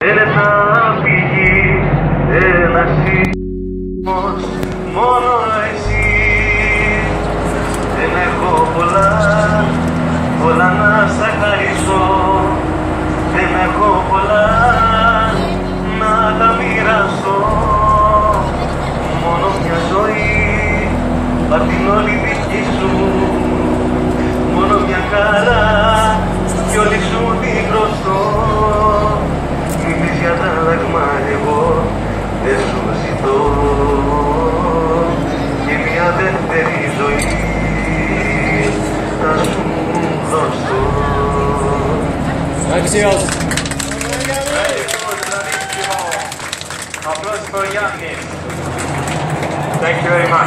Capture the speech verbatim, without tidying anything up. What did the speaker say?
Ένα πηγή, ένα σύμμος, μόνο εσύ. Δεν έχω πολλά, πολλά να σ' χαρίσω. Δεν έχω πολλά να τα μοιραστώ. Μόνο μια ζωή, απ' την όλη δική σου. Μόνο μια χαρά κι όλη σου την χρωστώ. Μην πεις για τα αλλαγμά, εγώ δεν σου ζητώ. Και μια δεύτερη ζωή θα σου δώσω. Αξιός. Applause for Yannis. Thank you very much.